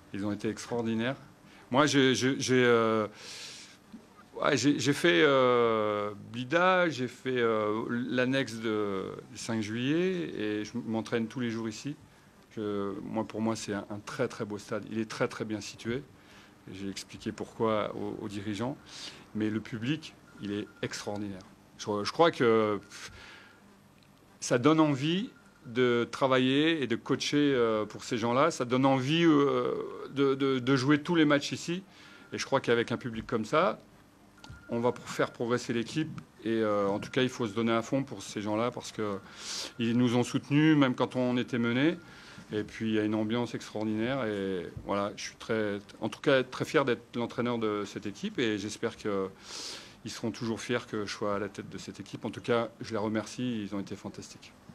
Ils ont été extraordinaires. Moi, j'ai fait Blida, j'ai fait l'annexe du 5 juillet et je m'entraîne tous les jours ici. Pour moi, c'est un très très beau stade. Il est très très bien situé. J'ai expliqué pourquoi aux dirigeants. Mais le public, il est extraordinaire. Je crois que ça donne envie de travailler et de coacher pour ces gens-là. Ça donne envie de jouer tous les matchs ici. Et je crois qu'avec un public comme ça, on va faire progresser l'équipe. Et en tout cas, il faut se donner à fond pour ces gens-là parce qu'ils nous ont soutenus, même quand on était menés. Et puis, il y a une ambiance extraordinaire. Et voilà, je suis en tout cas très fier d'être l'entraîneur de cette équipe. Et j'espère qu'ils seront toujours fiers que je sois à la tête de cette équipe. En tout cas, je les remercie. Ils ont été fantastiques.